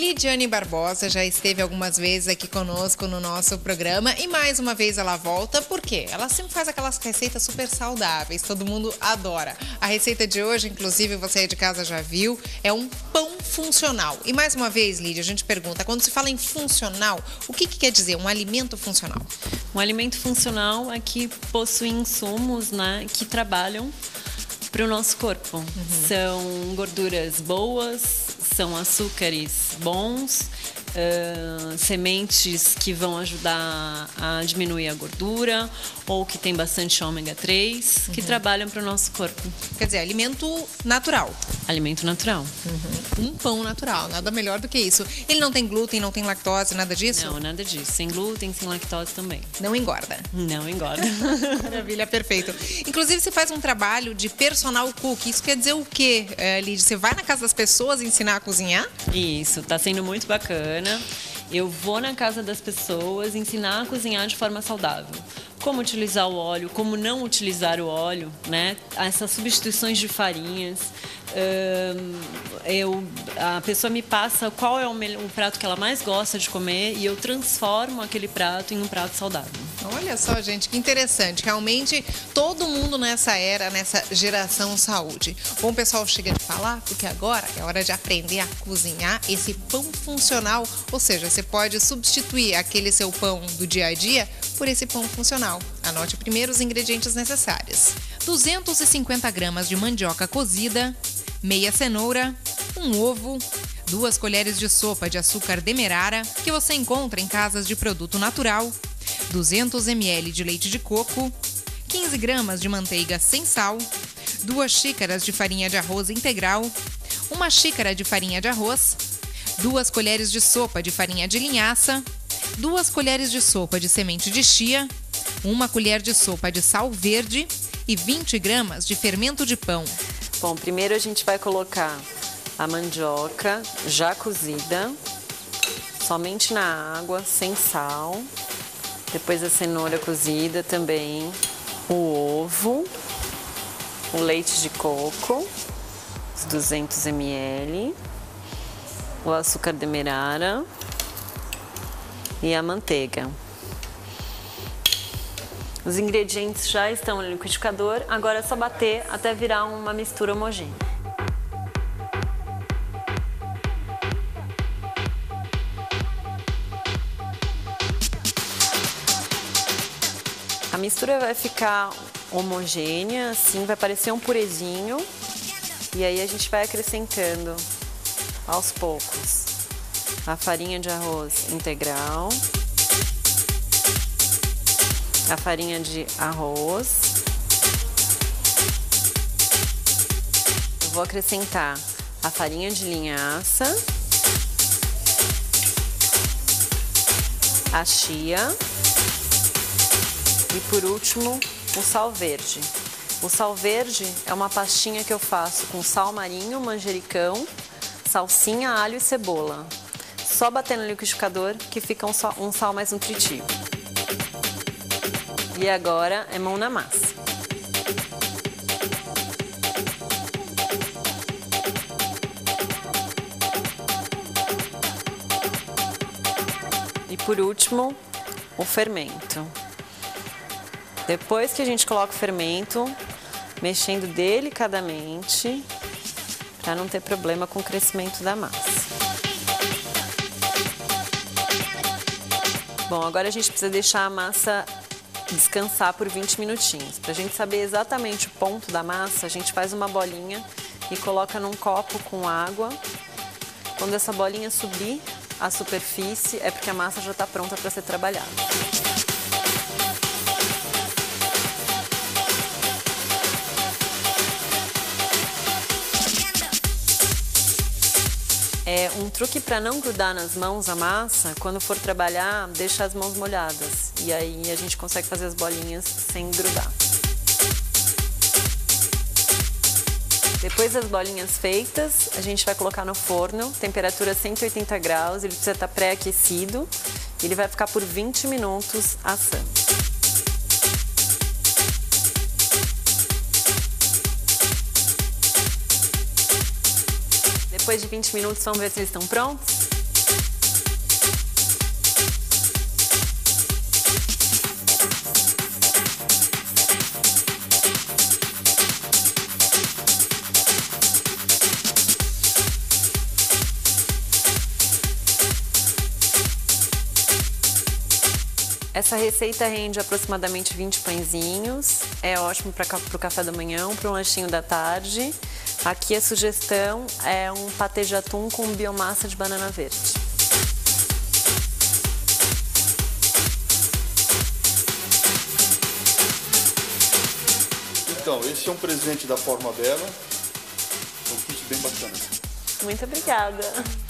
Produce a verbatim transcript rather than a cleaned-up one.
Lidiane Barbosa já esteve algumas vezes aqui conosco no nosso programa e mais uma vez ela volta, por quê? Ela sempre faz aquelas receitas super saudáveis, todo mundo adora. A receita de hoje, inclusive, você aí de casa já viu, é um pão funcional. E mais uma vez, Lídia, a gente pergunta, quando se fala em funcional, o que, que quer dizer um alimento funcional? Um alimento funcional é que possui insumos, né, que trabalham para o nosso corpo. Uhum. São gorduras boas, são açúcares bons, uh, sementes que vão ajudar a diminuir a gordura, ou que tem bastante ômega três, uhum. que trabalham para o nosso corpo. Quer dizer, alimento natural. Alimento natural. Uhum. Um pão natural, nada melhor do que isso. Ele não tem glúten, não tem lactose, nada disso? Não, nada disso. Sem glúten, sem lactose também. Não engorda? Não engorda. Maravilha, perfeito. Inclusive, você faz um trabalho de personal cook. Isso quer dizer o quê, Lídia? Você vai na casa das pessoas ensinar a cozinhar? Isso, tá sendo muito bacana. Eu vou na casa das pessoas ensinar a cozinhar de forma saudável. Como utilizar o óleo, como não utilizar o óleo, né? Essas substituições de farinhas. Eu, a pessoa me passa qual é o, o prato que ela mais gosta de comer e eu transformo aquele prato em um prato saudável. Olha só, gente, que interessante. Realmente, todo mundo nessa era, nessa geração saúde. Bom, o pessoal chega de falar, porque agora é hora de aprender a cozinhar esse pão funcional. Ou seja, você pode substituir aquele seu pão do dia a dia por esse pão funcional. Anote primeiro os ingredientes necessários. duzentos e cinquenta gramas de mandioca cozida, meia cenoura, um ovo, duas colheres de sopa de açúcar demerara, que você encontra em casas de produto natural, duzentos mililitros de leite de coco, quinze gramas de manteiga sem sal, duas xícaras de farinha de arroz integral, uma xícara de farinha de arroz, duas colheres de sopa de farinha de linhaça, duas colheres de sopa de semente de chia, uma colher de sopa de sal verde e vinte gramas de fermento de pão. Bom, primeiro a gente vai colocar a mandioca já cozida, somente na água, sem sal. Depois a cenoura cozida também, o ovo, o leite de coco, os duzentos mililitros, o açúcar demerara e a manteiga. Os ingredientes já estão no liquidificador, agora é só bater até virar uma mistura homogênea. A mistura vai ficar homogênea, assim, vai parecer um purezinho. E aí a gente vai acrescentando aos poucos a farinha de arroz integral, a farinha de arroz. Eu vou acrescentar a farinha de linhaça, a chia e, por último, o sal verde. O sal verde é uma pastinha que eu faço com sal marinho, manjericão, salsinha, alho e cebola. Só bater no liquidificador que fica um sal, um sal mais nutritivo. E agora é mão na massa. E por último, o fermento. Depois que a gente coloca o fermento, mexendo delicadamente, para não ter problema com o crescimento da massa. Bom, agora a gente precisa deixar a massa descansar por vinte minutinhos. Para a gente saber exatamente o ponto da massa, a gente faz uma bolinha e coloca num copo com água. Quando essa bolinha subir a superfície, é porque a massa já está pronta para ser trabalhada. É um truque para não grudar nas mãos a massa, quando for trabalhar, deixa as mãos molhadas. E aí a gente consegue fazer as bolinhas sem grudar. Depois das bolinhas feitas, a gente vai colocar no forno, temperatura cento e oitenta graus, ele precisa estar pré-aquecido. Ele vai ficar por vinte minutos assando. Depois de vinte minutos, vamos ver se eles estão prontos? Essa receita rende aproximadamente vinte pãezinhos. É ótimo para o café da manhã, para um lanchinho da tarde. Aqui a sugestão é um patê de atum com biomassa de banana verde. Então, esse é um presente da Forma Bela. É um kit bem bacana. Muito obrigada.